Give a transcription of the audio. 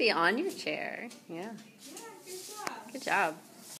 be on your chair. Yeah. Yeah, good job. Good job.